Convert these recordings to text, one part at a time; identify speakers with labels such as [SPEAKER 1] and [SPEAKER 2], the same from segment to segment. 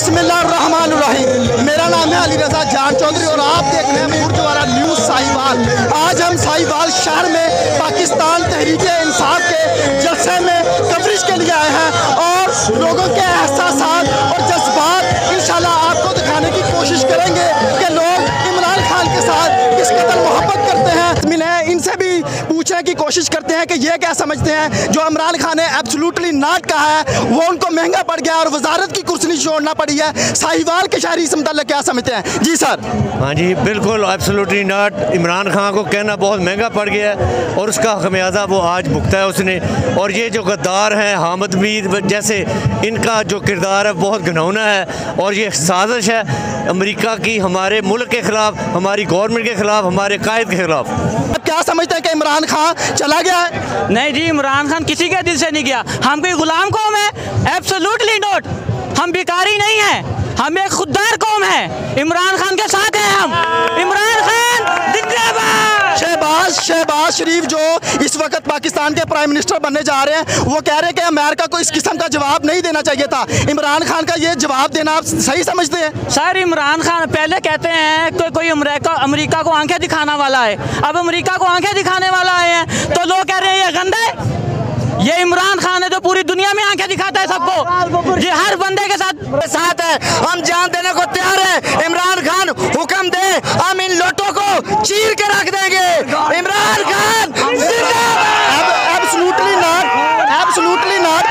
[SPEAKER 1] बिस्मिल्लाहिर्रहमानिर्रहीम। मेरा नाम है अली रज़ा जान चौधरी और आप देख रहे हैं बुर्जवारा न्यूज़ साहिवाल। आज हम साहिवाल शहर में पाकिस्तान तहरीक-ए-इंसाफ के जलसे में कवरेज के लिए आए हैं और लोगों के एहसासात और जज्बात इंशाल्लाह आपको दिखाने की कोशिश करेंगे कि लोग इमरान खान के साथ किस कदर मोहब्बत करते हैं। इनसे भी पूछने की कोशिश करते हैं कि ये क्या समझते हैं जो इमरान खान ने एब्सोल्युटली नॉट कहा है वो उनको महंगा पड़ गया और वजारत की कुर्सी छोड़ना पड़ी है। साहिवाल के शहरी इस मुताल्लिक़ क्या समझते हैं? जी सर।
[SPEAKER 2] हाँ जी, बिल्कुल एब्सोल्युटली नॉट। इमरान खान को कहना बहुत महंगा पड़ गया है और उसका खमियाजा वो आज भुगता है उसने। और ये जो गद्दार हैं हामिद मीर जैसे, इनका जो किरदार है बहुत घिनौना है और ये साजिश है अमेरिका की हमारे मुल्क के ख़िलाफ़, हमारी गवर्नमेंट के ख़िलाफ़, हमारे कायद के ख़िलाफ़।
[SPEAKER 1] क्या समझते हैं कि इमरान खान चला गया है?
[SPEAKER 3] नहीं जी, इमरान खान किसी के दिल से नहीं गया। हम कोई गुलाम कौम है? Absolutely not. हम भिखारी नहीं हैं, हम एक खुददार कौम है। इमरान खान के साथ हैं हम। इमरान खान जिंदाबाद। शहबाज शरीफ जो इस वक्त पाकिस्तान के प्राइम मिनिस्टर बनने जा रहे हैं वो कह रहे हैं कि अमेरिका को इस किस्म का जवाब नहीं देना चाहिए था। इमरान खान का ये जवाब देना आप सही समझते हैं? सर, इमरान खान पहले कहते हैं कि कोई अमेरिका को आंखें दिखाने वाला है। अब अमेरिका को आंखें दिखाने वाला आए हैं तो लोग कह रहे हैं ये गंदा है। ये इमरान खान है जो पूरी दुनिया में आंखें दिखाता है सबको। ये हर बंदे के साथ है। हम जान देने को तैयार है। इमरान खान हुक्म दे, हम इन लोटों को चीर के रख देंगे। इमरान खान
[SPEAKER 1] एब्सोल्युटली नॉट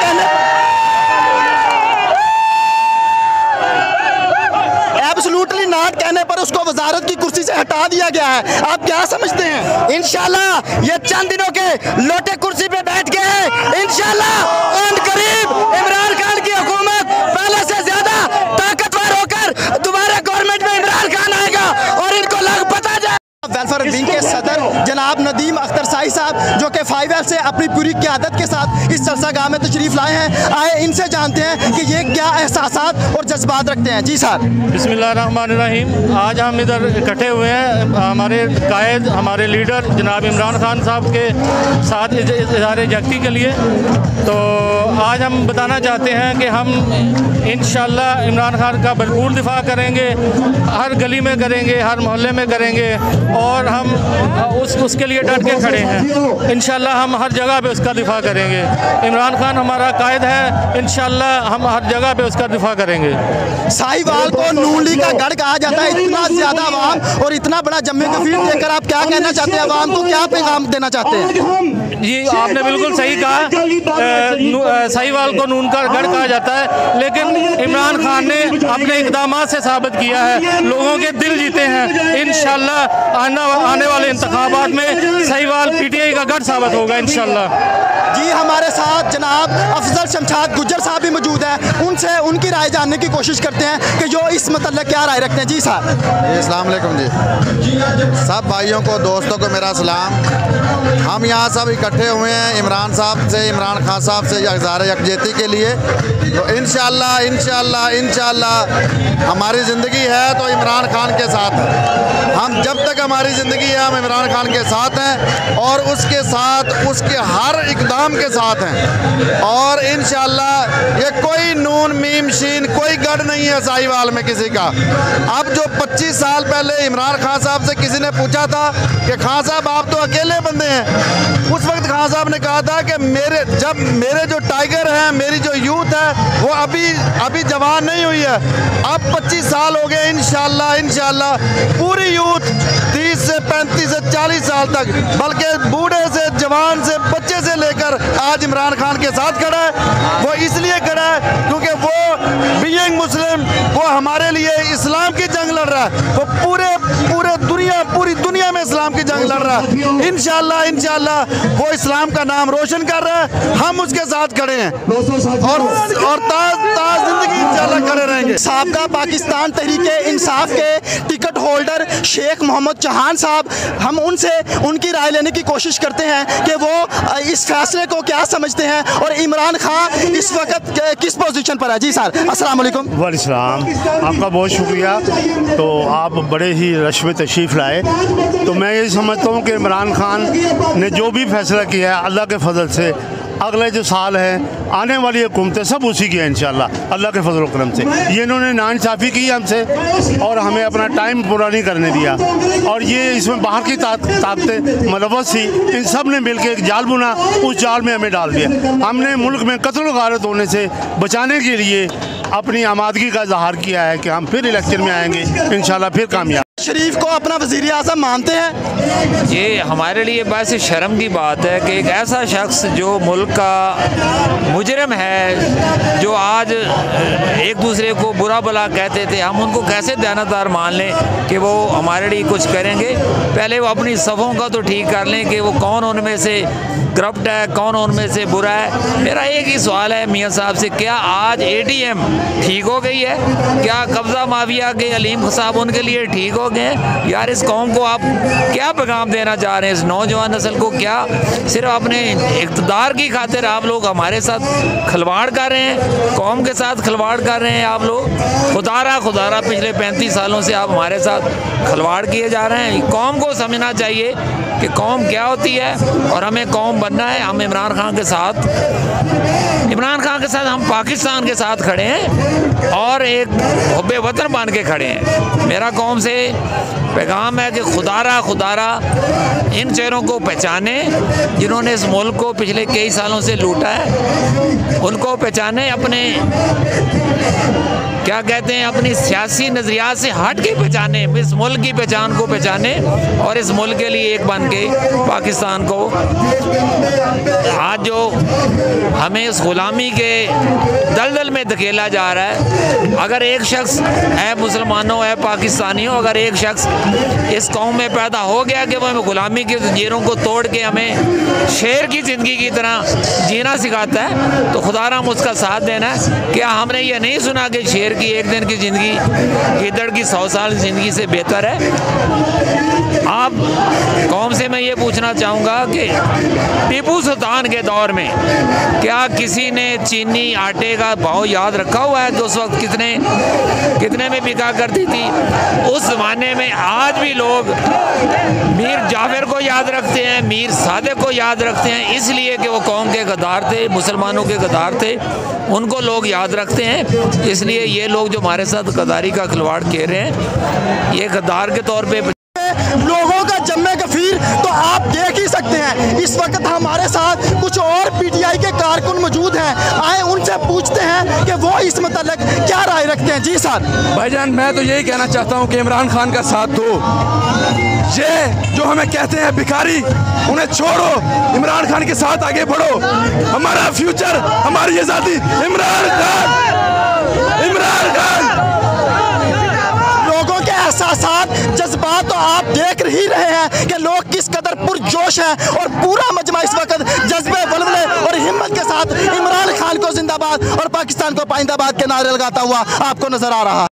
[SPEAKER 1] कहने पर उसको वजारत की कुर्सी से हटा दिया गया है। आप क्या समझते हैं?
[SPEAKER 4] इंशाल्लाह ये चंद दिनों के लोटे कुर्सी पे बैठ के हैं। इंशाल्लाह अन करीब इमरान खान की हुकूमत पहले से ज्यादा ताकतवर होकर दोबारा गवर्नमेंट में इमरान खान आएगा और इनको लग पता जाए।
[SPEAKER 1] वेलफेयर विंग के सदर जनाब नदीम अख्तर साही साहब जो कि 5L से अपनी पूरी क़यादत के साथ इस जलसागाह में तशरीफ़ लाए हैं, आए इनसे जानते हैं कि ये क्या एहसासात और जज्बात रखते हैं। जी सर।
[SPEAKER 5] बिस्मिल्लाहिर्रहमानिर्रहीम। आज हम इधर इकट्ठे हुए हैं हमारे कायद, हमारे लीडर जनाब इमरान खान साहब के साथ इज़हार यकजहती के लिए। तो आज हम बताना चाहते हैं कि हम इंशाअल्लाह इमरान खान का भरपूर दिफा करेंगे, हर गली में करेंगे, हर मोहल्ले में करेंगे और हम उसके लिए डट के खड़े हैं। इंशाअल्लाह हम हर जगह पे उसका दिफा करेंगे। इमरान खान हमारा कायद है, इंशाअल्लाह हम हर जगह पे उसका दिफा करेंगे।
[SPEAKER 1] साहिवाल को नून लीग का गढ़ कहा जाता है। इतना ज़्यादा अवाम और इतना बड़ा जम्मे कफीर देकर आप क्या कहना चाहते हैं? अवाम को क्या पैगाम देना चाहते हैं?
[SPEAKER 5] जी, आपने बिल्कुल सही कहा। साहिवाल को नून का गढ़ कहा जाता है, लेकिन इमरान खान ने अपने इक़दामात से साबित किया है, लोगों के दिल जीते हैं। इंशाअल्लाह आने वाले इंतखाबात में साहिवाल PTI का गढ़ साबित होगा इंशाअल्लाह।
[SPEAKER 1] जी, हमारे साथ जनाब अफजल शमशाद गुज्जर साहब भी मौजूद हैं। उनसे उनकी राय जानने की कोशिश करते हैं कि जो इस मतलब क्या राय रखते हैं। जी साहब।
[SPEAKER 6] अस्सलाम वालेकुम जी। सब भाइयों को, दोस्तों को मेरा सलाम। हम यहाँ सब इकट्ठे हुए हैं इमरान खान साहब से इज़हार यकजहती के लिए। तो इंशाअल्लाह हमारी ज़िंदगी है तो इमरान खान के साथ है। हम जब तक हमारी ज़िंदगी है हम इमरान खान के साथ हैं और उसके साथ उसके हर इक़दाम के साथ हैं। और इंशाअल्लाह ये कोई नून मीम शीन कोई गढ़ नहीं है साहिवाल में किसी का। अब जो 25 साल पहले इमरान खान साहब से किसी ने पूछा था कि खान साहब आप तो अकेले बंदे हैं, उस वक्त खान साहब ने कहा था कि मेरे जो टाइगर हैं, मेरी जो यूथ है वो अभी जवान नहीं हुई है। अब 25 साल हो गए। इंशाअल्लाह पूरी यूथ 30 से 35 से 40 साल तक, बल्कि बूढ़े से जवान से बच्चे से लेकर आज इमरान खान के साथ खड़ा है। वो इसलिए खड़ा है क्योंकि वो बीइंग मुस्लिम वो हमारे लिए इस्लाम की जंग लड़ रहा है। वो पूरी दुनिया में इस्लाम की जंग लड़ रहा है। इंशाअल्लाह वो इस्लाम का नाम रोशन कर रहा है। हम उसके साथ खड़े हैं और ताज जिंदगी इंशाअल्लाह खड़े रहेंगे।
[SPEAKER 1] साबका पाकिस्तान तहरीक-ए-इंसाफ के टिकट होल्डर शेख मोहम्मद चौहान साहब, हम उनसे उनकी राय लेने की कोशिश करते हैं कि वो इस फैसले को क्या समझते हैं और इमरान खान इस वक्त किस पोजीशन पर है। जी सर, अस्सलाम वालेकुम।
[SPEAKER 7] वालेकुम, आपका बहुत शुक्रिया। तो आप बड़े ही रश में तशरीफ़ लाए। तो मैं ये समझता हूँ कि इमरान खान ने जो भी फैसला किया है अल्लाह के फजल से अगले जो साल हैं आने वाली हुकूमतें सब उसी की हैं इंशाल्लाह अल्लाह के फजल करम से। ये इन्होंने नाइंसाफ़ी की हमसे और हमें अपना टाइम पूरा नहीं करने दिया, और ये इसमें बाहर की ताकतें मुलव्वस थी, इन सब ने मिल के एक जाल बुना, उस जाल में हमें डाल दिया। हमने मुल्क में कत्ल गारत होने से बचाने के लिए अपनी आमादगी का इजहार किया है कि हम फिर इलेक्शन में आएंगे इंशाल्लाह, फिर कामयाब।
[SPEAKER 1] शरीफ को अपना वज़ीर आज़म मानते हैं?
[SPEAKER 8] ये हमारे लिए बस शर्म की बात है कि एक ऐसा शख्स जो मुल्क का मुजरिम है, जो आज एक दूसरे को बुरा भला कहते थे, हम उनको कैसे दयानतदार मान लें कि वो हमारे लिए कुछ करेंगे। पहले वो अपनी सफ़ों का तो ठीक कर लें कि वो कौन उनमें से करप्ट है, कौन उनमें से बुरा है। मेरा एक ही सवाल है मियाँ साहब से, क्या आज ATM ठीक हो गई है? क्या कब्ज़ा माफिया के अलीम साहब उनके लिए ठीक हो गए? यार इस कौम को आप क्या पैगाम देना चाह रहे हैं, इस नौजवान नस्ल को? क्या सिर्फ अपने इक़्तिदार की खातिर आप लोग हमारे साथ खिलवाड़ कर रहे हैं, कौम के साथ खिलवाड़ कर रहे हैं आप लोग? खुदारा पिछले 35 सालों से आप हमारे साथ खिलवाड़ किए जा रहे हैं। कौम को समझना चाहिए कि कौम क्या होती है और हमें कौम बनना है। हम इमरान खान के साथ हम पाकिस्तान के साथ खड़े हैं और एक हुब्बे वतन बन के खड़े हैं। मेरा कौम से पैगाम है कि खुदारा इन चेहरों को पहचाने जिन्होंने इस मुल्क को पिछले कई सालों से लूटा है, उनको पहचाने, अपने क्या कहते हैं अपनी सियासी नज़रियात से हट के पहचाने, इस मुल्क की पहचान को पहचाने और इस मुल्क के लिए एक बन के पाकिस्तान को, आज जो हमें इस गुलामी के दलदल में धकेला जा रहा है, अगर एक शख्स है मुसलमानों है पाकिस्तानियों, अगर एक शख्स इस कौम में पैदा हो गया कि वो हमें गुलामी की जंजीरों को तोड़ के हमें शेर की ज़िंदगी की तरह जीना सिखाता है, तो खुदारा हम उसका साथ देना है। क्या हमने ये नहीं सुना कि शेर की एक दिन की ज़िंदगी गिद्दड़ की 100 साल ज़िंदगी से बेहतर है? आप कौम से मैं ये पूछना चाहूँगा कि टीपू सुल्तान के दौर में क्या किसी ने चीनी आटे का भाव याद रखा हुआ है कि उस वक्त कितने में बिका करती थी? उस ज़माने में आज भी लोग मीर जाफर को याद रखते हैं, मीर सादिक को याद रखते हैं, इसलिए कि वो कौम के गद्दार थे, मुसलमानों के गद्दार थे, उनको लोग याद रखते हैं। इसलिए ये लोग जो हमारे साथ गद्दारी का खिलवाड़ खेल रहे हैं, ये गद्दार के तौर पे
[SPEAKER 1] लोगों का जम्मे गफीर तो आप देख ही सकते हैं। इस वक्त हमारे साथ कुछ और PTI के कारकुन मौजूद हैं, आए उनसे पूछते हैं कि वो इस मतलब क्या राय रखते हैं। जी सर।
[SPEAKER 9] भाईजान मैं तो यही कहना चाहता हूँ कि इमरान खान का साथ दो। ये जो हमें कहते हैं भिखारी, उन्हें छोड़ो, इमरान खान के साथ आगे बढ़ो। हमारा फ्यूचर, हमारी आज़ादी इमरान खान।
[SPEAKER 1] लोगों के एहसासात, जज्बात तो आप देख ही रहे हैं कि लोग किस कदर पुरजोश हैं और पूरा मजमा इस वक्त जज्बे, वल्वले और हिम्मत के साथ इमरान खान को जिंदाबाद और पाकिस्तान को पाइंदाबाद के नारे लगाता हुआ आपको नजर आ रहा है।